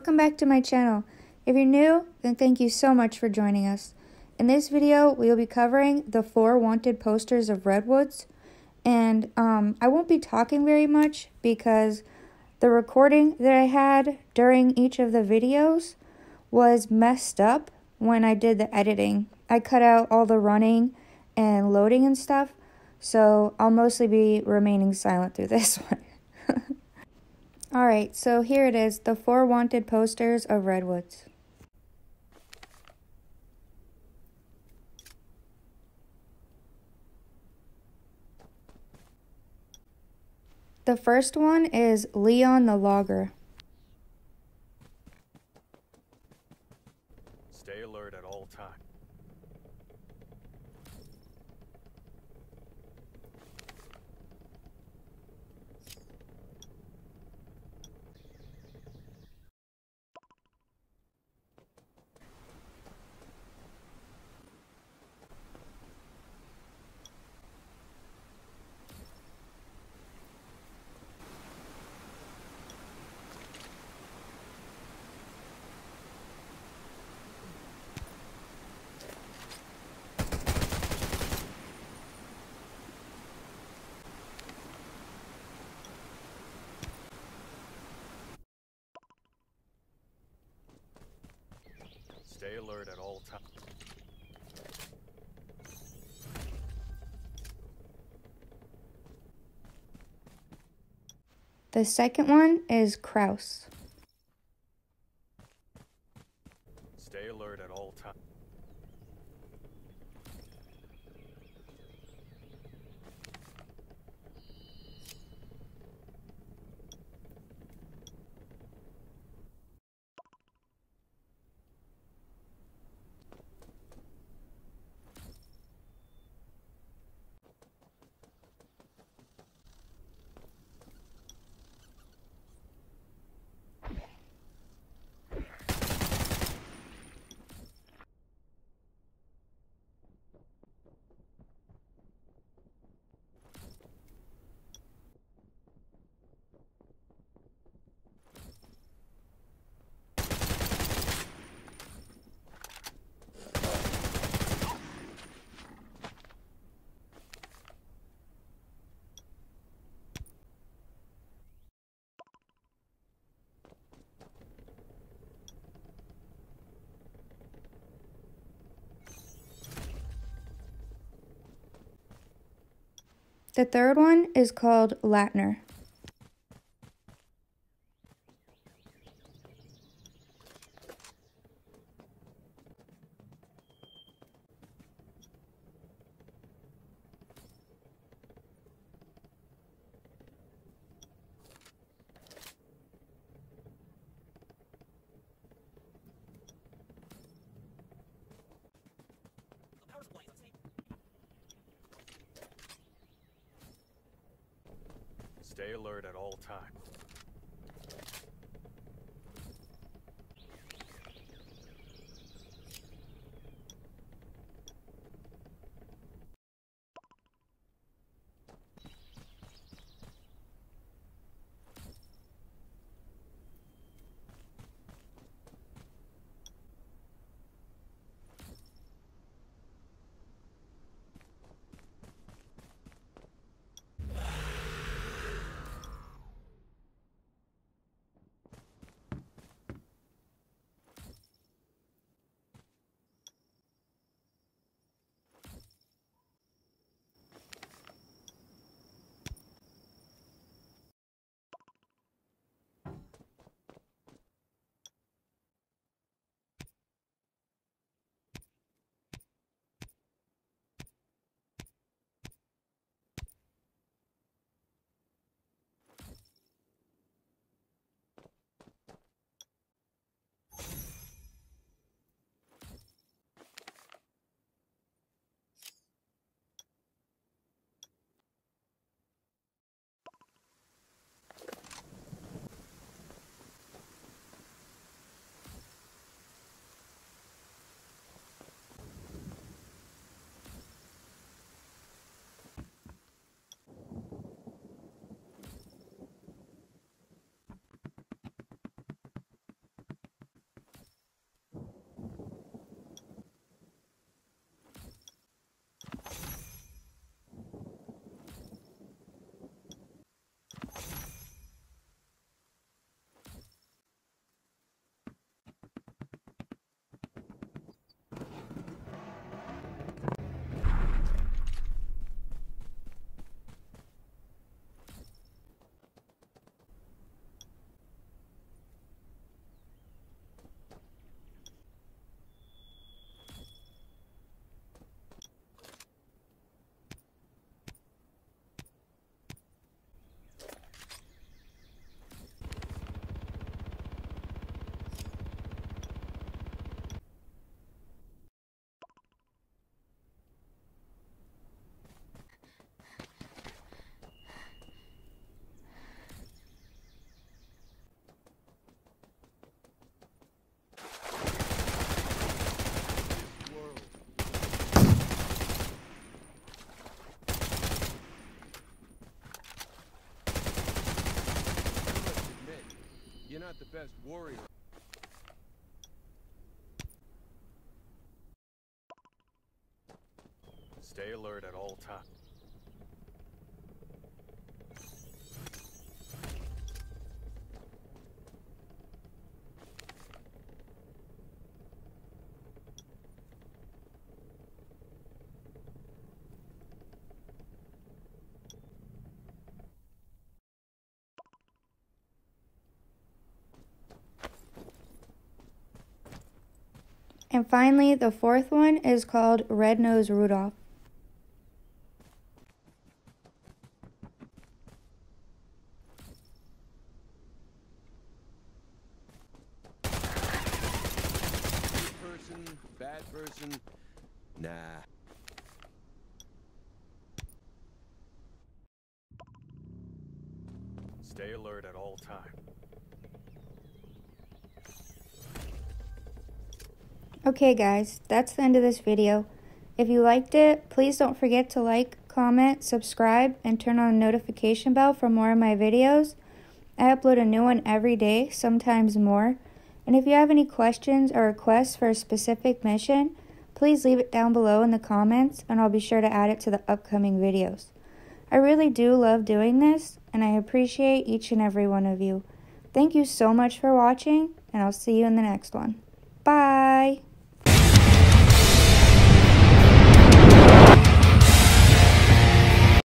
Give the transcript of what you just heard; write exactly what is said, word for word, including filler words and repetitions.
welcome back to my channel. If you're new, then thank you so much for joining us. In this video, we will be covering the four wanted posters of Redwoods, and um, I won't be talking very much because the recording that I had during each of the videos was messed up when I did the editing. I cut out all the running and loading and stuff, so I'll mostly be remaining silent through this one. Alright, so here it is, the four wanted posters of Redwoods. The first one is Leon the Logger. Stay alert at all times. Stay alert at all times. The second one is Kraus. Stay alert at all times. The third one is called Latner. Stay alert at all times. the best warrior. Stay alert at all times. And finally, the fourth one is called Red-Nosed Rudolph. Good person, bad person. Nah. Stay alert at all times. Okay guys, that's the end of this video. If you liked it, please don't forget to like, comment, subscribe, and turn on the notification bell for more of my videos. I upload a new one every day, sometimes more. And if you have any questions or requests for a specific mission, please leave it down below in the comments and I'll be sure to add it to the upcoming videos. I really do love doing this and I appreciate each and every one of you. Thank you so much for watching and I'll see you in the next one. Bye!